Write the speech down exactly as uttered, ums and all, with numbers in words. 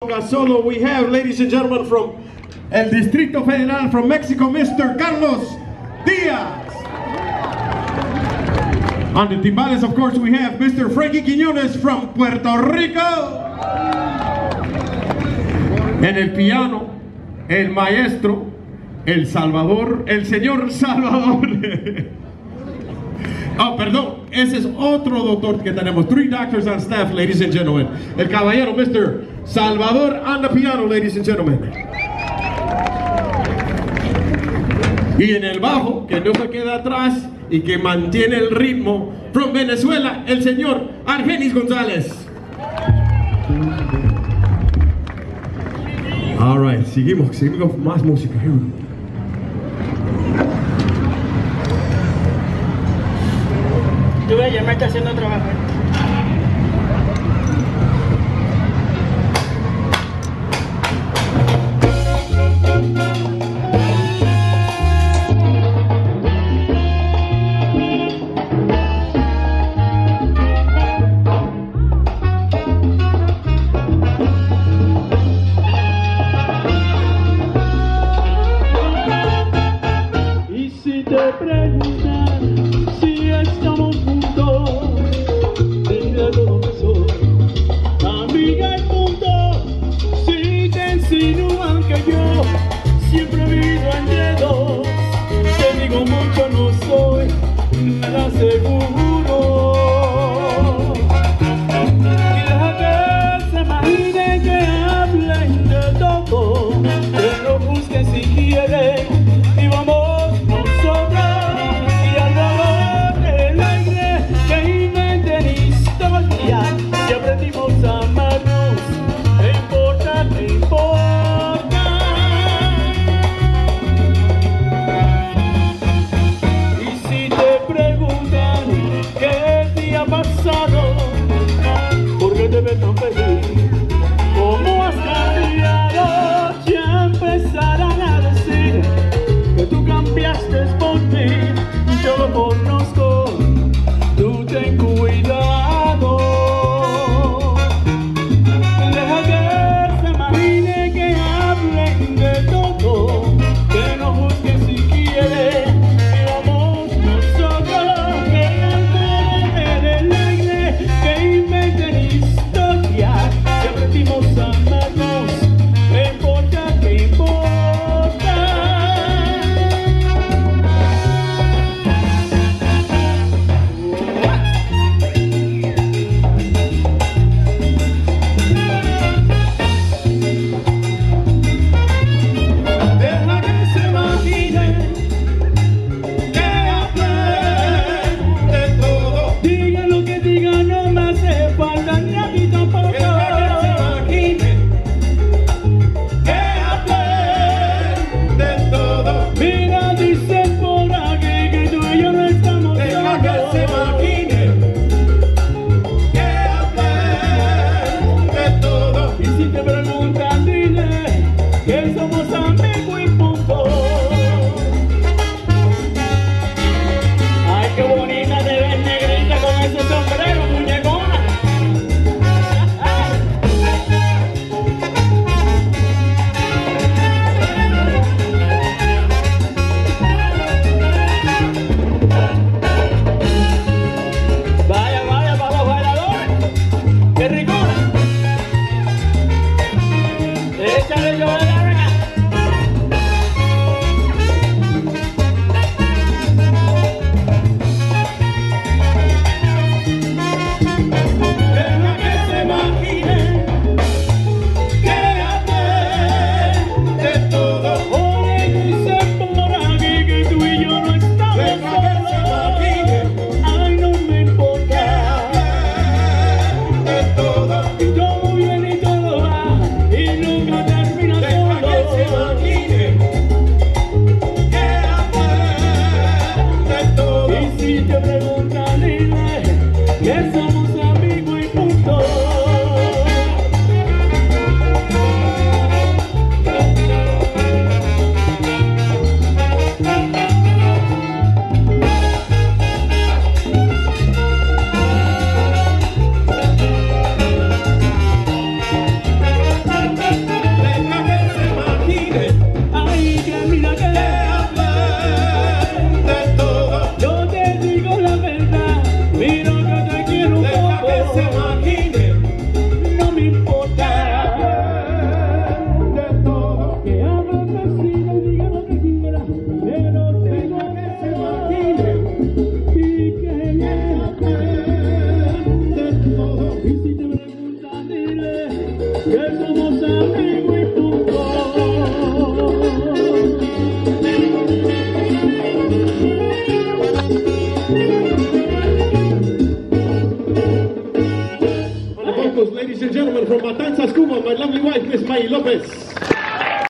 Solo we have, ladies and gentlemen, from el Distrito Federal, from Mexico, Mister Carlos Diaz. On the timbales, of course, we have Mister Frankie Quiñones from Puerto Rico. En el piano, el maestro, el Salvador, el señor Salvador. Oh, perdón, ese es otro doctor que tenemos. Three doctors on staff, ladies and gentlemen. El caballero, Mister Salvador on the piano, ladies and gentlemen. Y en el bajo, que no se queda atrás y que mantiene el ritmo, from Venezuela, el señor Argenis González. All right, seguimos, seguimos con más música. Tú ves, ya me está haciendo trabajo. Y si te preguntan si estamos juntos, from Matanzas, Cuba, my lovely wife, Miss May Lopez.